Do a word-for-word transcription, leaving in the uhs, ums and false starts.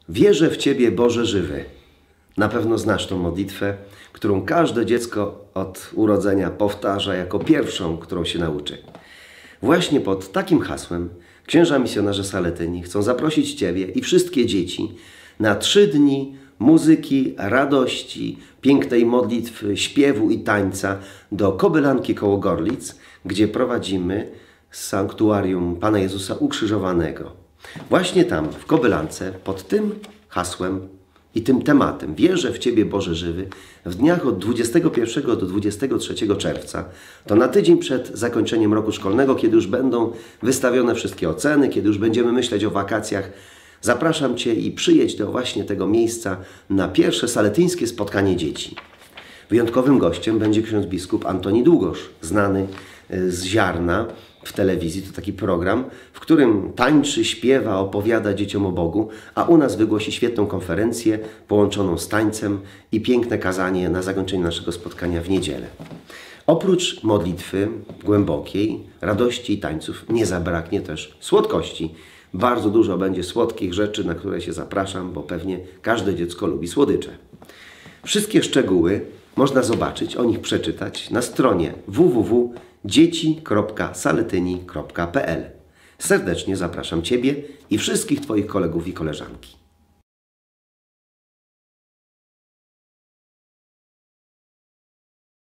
Wierzę w Ciebie, Boże żywy. Na pewno znasz tą modlitwę, którą każde dziecko od urodzenia powtarza jako pierwszą, którą się nauczy. Właśnie pod takim hasłem księża misjonarze Saletyni chcą zaprosić Ciebie i wszystkie dzieci na trzy dni muzyki, radości, pięknej modlitwy, śpiewu i tańca do Kobylanki koło Gorlic, gdzie prowadzimy sanktuarium Pana Jezusa Ukrzyżowanego. Właśnie tam, w Kobylance, pod tym hasłem i tym tematem wierzę w Ciebie, Boże żywy, w dniach od dwudziestego pierwszego do dwudziestego trzeciego czerwca, to na tydzień przed zakończeniem roku szkolnego, kiedy już będą wystawione wszystkie oceny, kiedy już będziemy myśleć o wakacjach, zapraszam Cię i przyjedź do właśnie tego miejsca na pierwsze saletyńskie spotkanie dzieci. Wyjątkowym gościem będzie ksiądz biskup Antoni Długosz, znany z Ziarna w telewizji. To taki program, w którym tańczy, śpiewa, opowiada dzieciom o Bogu, a u nas wygłosi świetną konferencję połączoną z tańcem i piękne kazanie na zakończenie naszego spotkania w niedzielę. Oprócz modlitwy głębokiej, radości i tańców nie zabraknie też słodkości. Bardzo dużo będzie słodkich rzeczy, na które się zapraszam, bo pewnie każde dziecko lubi słodycze. Wszystkie szczegóły można zobaczyć, o nich przeczytać na stronie w w w kropka dzieci kropka saletyni kropka p l. Serdecznie zapraszam Ciebie i wszystkich Twoich kolegów i koleżanki.